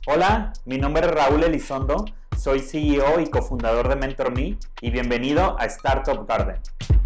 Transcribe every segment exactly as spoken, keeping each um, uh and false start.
Hola, mi nombre es Raúl Elizondo, soy C E O y cofundador de MentorMe y bienvenido a Startup Garden.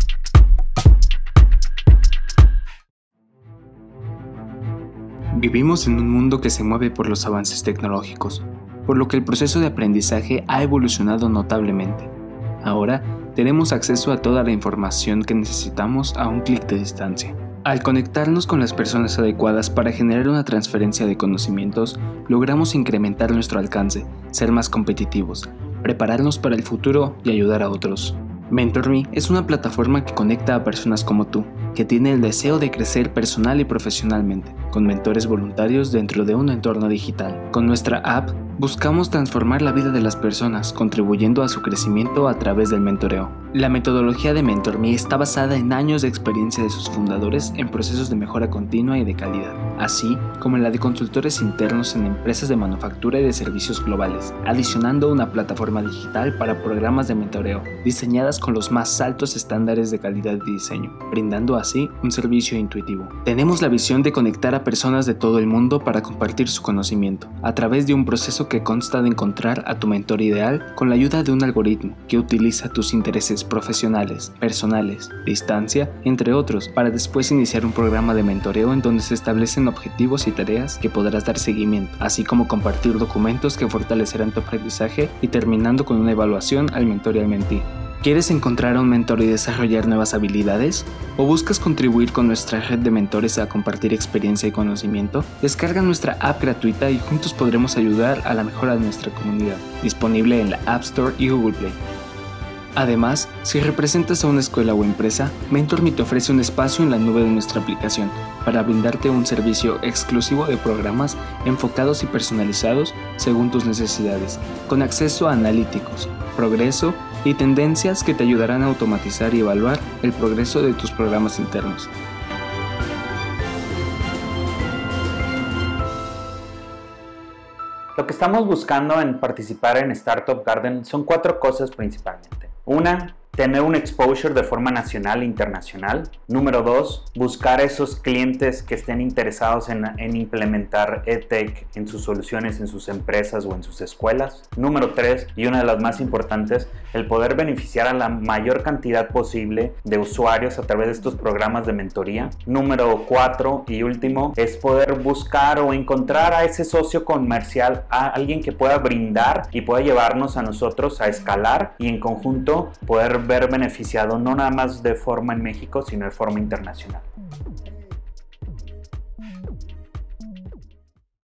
Vivimos en un mundo que se mueve por los avances tecnológicos, por lo que el proceso de aprendizaje ha evolucionado notablemente. Ahora tenemos acceso a toda la información que necesitamos a un clic de distancia. Al conectarnos con las personas adecuadas para generar una transferencia de conocimientos, logramos incrementar nuestro alcance, ser más competitivos, prepararnos para el futuro y ayudar a otros. MentorMe es una plataforma que conecta a personas como tú, que tiene el deseo de crecer personal y profesionalmente, con mentores voluntarios dentro de un entorno digital. Con nuestra app, buscamos transformar la vida de las personas, contribuyendo a su crecimiento a través del mentoreo. La metodología de MentorMe está basada en años de experiencia de sus fundadores en procesos de mejora continua y de calidad, así como en la de consultores internos en empresas de manufactura y de servicios globales, adicionando una plataforma digital para programas de mentoreo, diseñadas con los más altos estándares de calidad y diseño, brindando así un servicio intuitivo. Tenemos la visión de conectar a personas de todo el mundo para compartir su conocimiento, a través de un proceso que consta de encontrar a tu mentor ideal con la ayuda de un algoritmo que utiliza tus intereses profesionales, personales, distancia, entre otros, para después iniciar un programa de mentoreo en donde se establecen objetivos y tareas que podrás dar seguimiento, así como compartir documentos que fortalecerán tu aprendizaje y terminando con una evaluación al mentor y al mentee. ¿Quieres encontrar a un mentor y desarrollar nuevas habilidades? ¿O buscas contribuir con nuestra red de mentores a compartir experiencia y conocimiento? Descarga nuestra app gratuita y juntos podremos ayudar a la mejora de nuestra comunidad, disponible en la App Store y Google Play. Además, si representas a una escuela o empresa, MentorMe te ofrece un espacio en la nube de nuestra aplicación para brindarte un servicio exclusivo de programas enfocados y personalizados según tus necesidades, con acceso a analíticos, progreso y tendencias que te ayudarán a automatizar y evaluar el progreso de tus programas internos. Lo que estamos buscando en participar en Startup Garden son cuatro cosas principalmente. Una, tener un exposure de forma nacional e internacional. Número dos, buscar esos clientes que estén interesados en, en implementar EdTech en sus soluciones, en sus empresas o en sus escuelas. Número tres, y una de las más importantes, el poder beneficiar a la mayor cantidad posible de usuarios a través de estos programas de mentoría. Número cuatro y último, es poder buscar o encontrar a ese socio comercial, a alguien que pueda brindar y pueda llevarnos a nosotros a escalar y en conjunto poder ver beneficiado no nada más de forma en México, sino de forma internacional.